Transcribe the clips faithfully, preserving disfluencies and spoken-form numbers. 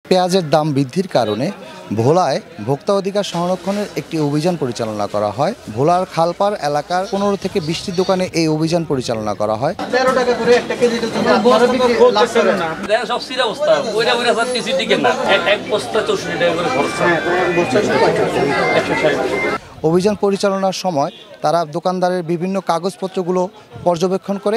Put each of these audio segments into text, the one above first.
পেঁয়াজের দাম বৃদ্ধির কারণে ভোলায় ভোক্তা অধিকার সংরক্ষণের একটি অভিযান পরিচালনা করা হয়। ভোলার খালপাড় এলাকার পনেরো থেকে বিশটি দোকানে এই অভিযান পরিচালনা করা হয়। তেরো টাকা করে একটা কেজি অভিযান পরিচালনার সময় তারা দোকানদারের বিভিন্ন কাগজপত্রগুলো পর্যবেক্ষণ করে।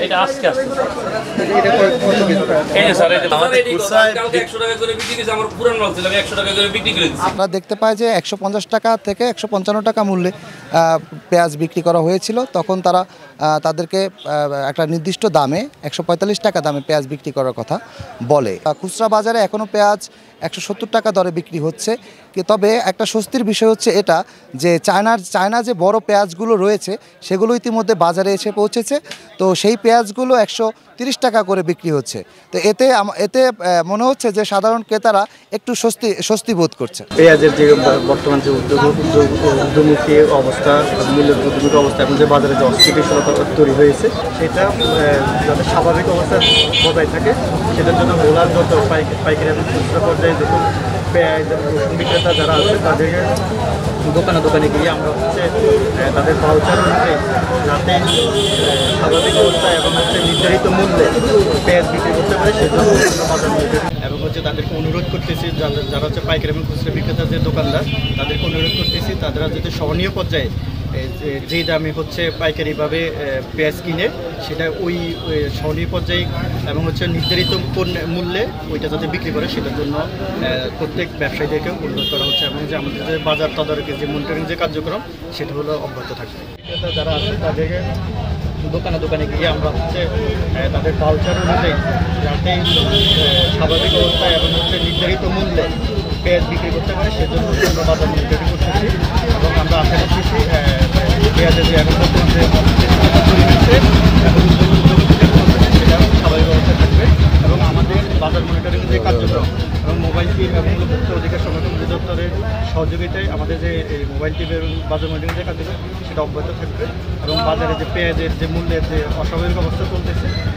আমরা দেখতে পাই যে একশো পঞ্চাশ টাকা থেকে একশো পঞ্চান্ন টাকা মূল্যে পেঁয়াজ বিক্রি করা হয়েছিল। তখন তারা তাদেরকে একটা নির্দিষ্ট দামে একশো পঁয়তাল্লিশ টাকা দামে পেঁয়াজ বিক্রি করার কথা বলে। খুচরা বাজারে এখনও পেঁয়াজ একশো সত্তর টাকা দরে বিক্রি হচ্ছে। তবে একটা স্বস্তির বিষয় হচ্ছে এটা যে চায়নার চায়না যে বড় পেঁয়াজগুলো রয়েছে সেগুলো ইতিমধ্যে বাজারে এসে পৌঁছেছে। তো সেই পেঁয়াজগুলো একশো তিরিশ টাকা করে বিক্রি হচ্ছে। তো এতে এতে মনে হচ্ছে যে সাধারণ ক্রেতারা একটু স্বস্তি স্বস্তি বোধ করছে। পেঁয়াজের যে বর্তমান যে উদ্যোগমুখী অবস্থা, মূল্যমুখী অবস্থা এবং যে বাজারে যে অস্থিতিশীলতা তৈরি হয়েছে সেটা যাতে স্বাভাবিক অবস্থা বজায় থাকে সেটার জন্য ভোলার যত পাইকারি এবং খুচরা পর্যায়ে দেখুন পেঁয়াজ রসুন বিক্রেতা যারা আছে তাদেরকে দোকানে দোকানে গিয়ে আমরা হচ্ছে তাদের ভাউচার অনুযায়ী যাতে স্বাভাবিক অবস্থায় এবং হচ্ছে নির্ধারিত মূল্যে পেঁয়াজ বিক্রি করতে পারে সেজন্য বাজার এবং হচ্ছে তাদেরকে অনুরোধ করতেছি যাদের যারা হচ্ছে পাইকারি এবং খুচরা বিক্রেতার যে দোকানদার তাদেরকে অনুরোধ করতেছি তারা যদি সহনীয় পর্যায়ে যে দামে হচ্ছে পাইকারিভাবে পেঁয়াজ কিনে সেটা ওই সহনীয় পর্যায়ে এবং হচ্ছে নির্ধারিত মূল্যে ওইটা যাতে বিক্রি করে সেটার জন্য প্রত্যেক ব্যবসায়ীদেরকে অনুরোধ করা হচ্ছে এবং যে আমাদের যে বাজার তদারকির যে মনিটরিং যে কার্যক্রম সেটা হলো অব্যাহত থাকবে। বিক্রেতা যারা আছে তাদেরকে দোকানে দোকানে গিয়ে আমরা হচ্ছে তাদের ভাউচার অনুযায়ী যাতে স্বাভাবিক অবস্থায় এবং হচ্ছে নির্ধারিত মূল্যে পেঁয়াজ বিক্রি করতে পারে সেজন্য আমরা বাজার মনিটরিং করতেছি এবং আমরা আশা করতেছি পেঁয়াজের যে এখন বর্তমান যে তৈরি হচ্ছে এবং সেটা স্বাভাবিক অবস্থায় থাকবে এবং আমাদের বাজার মনিটরিং যে কার্যক্রম এবং মোবাইল টিম এবং ভোক্তা অধিকার সংরক্ষণ অধিদপ্তরের সহযোগিতায় আমাদের যে এই মোবাইল টিম এবং বাজার মনিটরিং যে কার্যক্রম সেটা অব্যাহত থাকবে এবং বাজারে যে পেঁয়াজের যে মূল্যের যে অস্বাভাবিক অবস্থা চলতেছে